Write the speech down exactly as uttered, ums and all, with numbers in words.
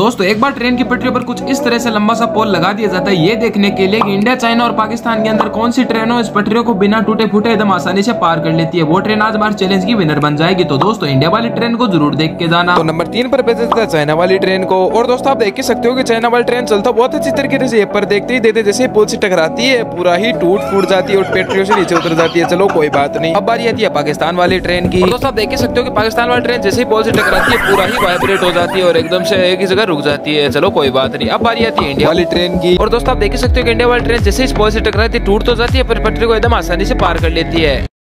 दोस्तों एक बार ट्रेन की पटरी पर कुछ इस तरह से लंबा सा पोल लगा दिया जाता है, ये देखने के लिए कि इंडिया, चाइना और पाकिस्तान के अंदर कौन सी ट्रेनों इस पटरियों को बिना टूटे फूटे एकदम आसानी से पार कर लेती है। वो ट्रेन आज हमारे चैलेंज की विनर बन जाएगी। तो दोस्तों इंडिया वाली ट्रेन को जरूर देख के जाना। तो नंबर तीन पर भेजा था चाइना वाली ट्रेन को। और दोस्तों आप देख सकते हो कि चाइना वाली ट्रेन चलता बहुत अच्छी तरीके से, पर देखते ही देते जैसे पुल से टकराती है पूरा ही टूट फूट जाती है और पटरियों से नीचे उतर जाती है। चलो कोई बात नहीं। अब बारी आती है पाकिस्तान वाली ट्रेन की। दोस्तों आप देख सकते हो कि पाकिस्तान वाली ट्रेन जैसे ही पुल से टकराती है पूरा ही वाइब्रेट हो जाती है और एकदम से एक ही जगह रुक जाती है। चलो कोई बात नहीं। अब बारी आती है इंडिया वाली ट्रेन की। और दोस्तों आप देख सकते हो कि इंडिया वाली ट्रेन जैसे इस पुल से टकराती है टूट तो जाती है पर पटरी को एकदम आसानी से पार कर लेती है।